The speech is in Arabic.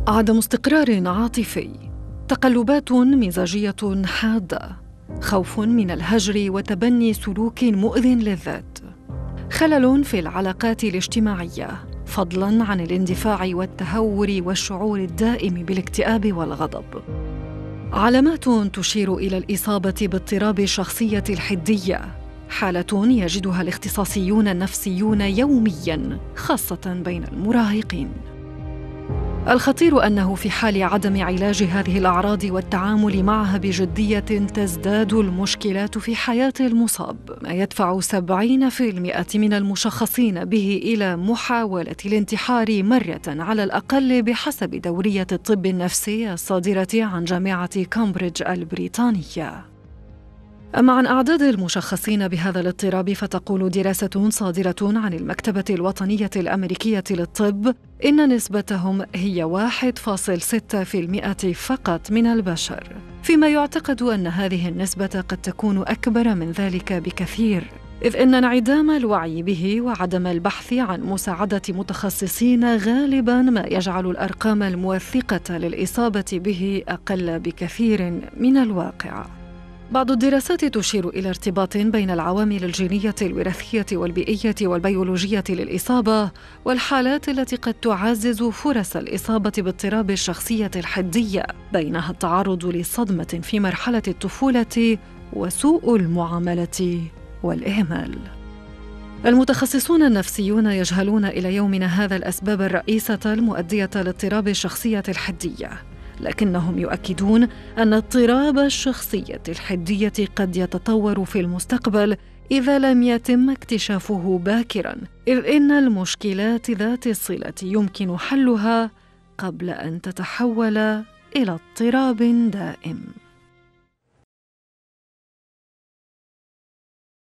عدم استقرار عاطفي، تقلبات مزاجية حادة، خوف من الهجر وتبني سلوك مؤذٍ للذات، خلل في العلاقات الاجتماعية، فضلاً عن الاندفاع والتهور والشعور الدائم بالاكتئاب والغضب. علامات تشير إلى الإصابة باضطراب الشخصية الحدية، حالة يجدها الاختصاصيون النفسيون يومياً، خاصة بين المراهقين. الخطير أنه في حال عدم علاج هذه الأعراض والتعامل معها بجدية تزداد المشكلات في حياة المصاب، ما يدفع 70% من المشخصين به إلى محاولة الانتحار مرة على الأقل، بحسب دورية الطب النفسي الصادرة عن جامعة كامبريدج البريطانية. أما عن أعداد المشخصين بهذا الاضطراب، فتقول دراسة صادرة عن المكتبة الوطنية الأمريكية للطب إن نسبتهم هي 1.6% فقط من البشر، فيما يعتقد أن هذه النسبة قد تكون أكبر من ذلك بكثير، إذ إن انعدام الوعي به وعدم البحث عن مساعدة متخصصين غالباً ما يجعل الأرقام الموثقة للإصابة به أقل بكثير من الواقع. بعض الدراسات تشير إلى ارتباط بين العوامل الجينية الوراثية والبيئية والبيولوجية للإصابة والحالات التي قد تعزز فرص الإصابة باضطراب الشخصية الحدية، بينها التعرض لصدمة في مرحلة الطفولة وسوء المعاملة والإهمال. المتخصصون النفسيون يجهلون إلى يومنا هذا الأسباب الرئيسة المؤدية لاضطراب الشخصية الحدية، لكنهم يؤكدون أن اضطراب الشخصية الحدية قد يتطور في المستقبل إذا لم يتم اكتشافه باكراً، إذ إن المشكلات ذات الصلة يمكن حلها قبل أن تتحول إلى اضطراب دائم.